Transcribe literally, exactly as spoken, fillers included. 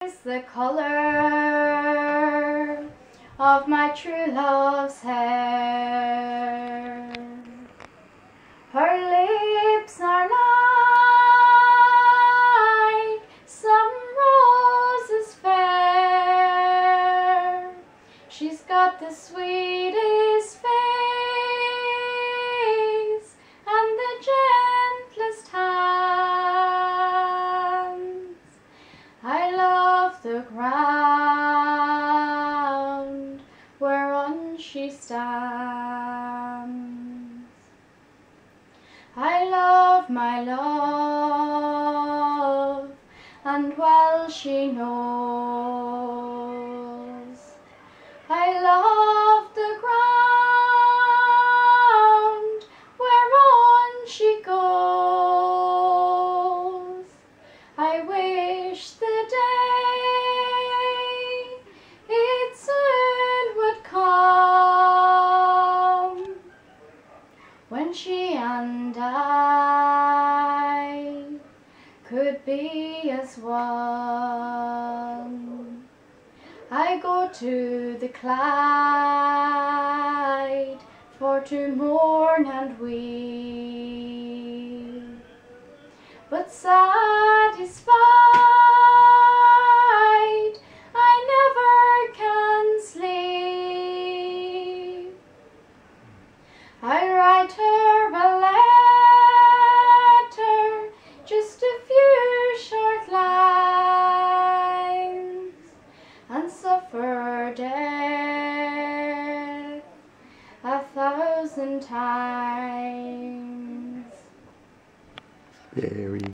is the color of my true love's hair. Her lips are like some roses fair. She's got the sweetest face and the gentlest hands. I love the ground whereon she stands. I love my love, and well she knows. I love the ground whereon she goes. I wish the day it soon would come when she and I could be as one. I go to the Clyde for to mourn and weep, but satisfied I never can sleep. I write her a letter, just a few short lines, and suffer death a thousand times. Very